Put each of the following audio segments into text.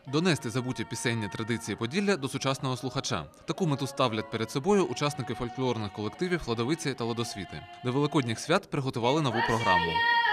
Донести забуті пісенні традиції Поділля до сучасного слухача. Таку мету ставлять перед собою учасники фольклорних колективів «Ладовиці» та «Ладосвіти». До великодніх свят приготували нову програму.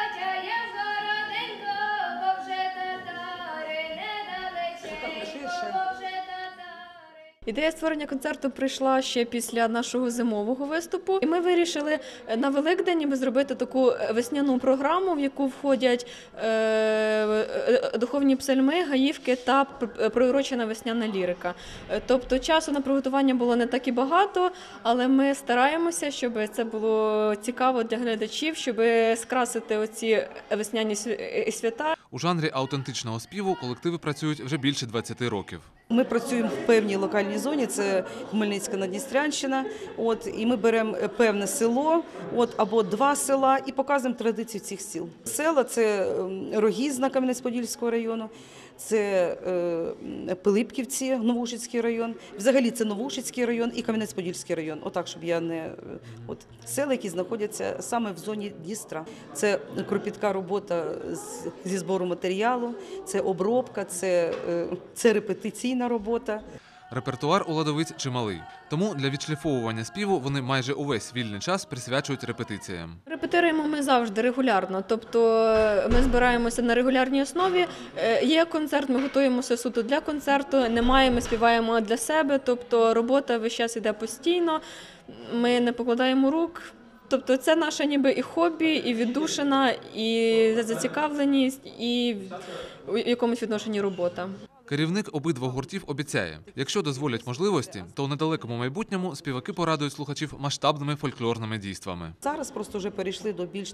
Ідея створення концерту прийшла ще після нашого зимового виступу. І ми вирішили на Великдень зробити таку весняну програму, в яку входять духовні псальми, гаївки та приурочена весняна лірика. Тобто часу на приготування було не так і багато, але ми стараємося, щоб це було цікаво для глядачів, щоб скрасити оці весняні свята. У жанрі аутентичного співу колективи працюють вже більше 20 років. Ми працюємо в певній локальній зоні, це Хмельницька Надністрянщина, і ми беремо певне село або два села і показуємо традицію цих сіл. Села – це Рогізна Кам'янець-Подільського району, це Пилипківці, Новоушицький район, взагалі це Новоушицький район і Кам'янець-Подільський район. Отак, щоб я не… Села, які знаходяться саме в зоні Дністра. Це кропітка робота зі збору матеріалу, це обробка, це репетиційна робота. Репертуар у «Ладовиць» чималий. Тому для відшліфовування співу вони майже увесь вільний час присвячують репетиціям. Репетируємо ми завжди регулярно, тобто ми збираємося на регулярній основі. Є концерт, ми готуємося суто для концерту, немає, ми співаємо для себе, тобто робота весь час йде постійно, ми не покладаємо рук. Тобто це наше ніби і хобі, і віддушина, і зацікавленість, і в якомусь відношенні робота. Керівник обидвох гуртів обіцяє, якщо дозволять можливості, то у недалекому майбутньому співаки порадують слухачів масштабними фольклорними дійствами. Зараз просто вже перейшли до більш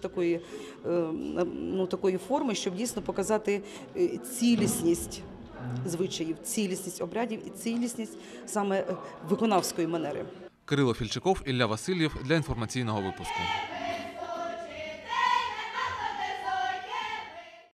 такої форми, щоб дійсно показати цілісність звичаїв, цілісність обрядів і цілісність саме виконавської манери. Кирило Фільчиков, Ілля Васильєв для інформаційного випуску.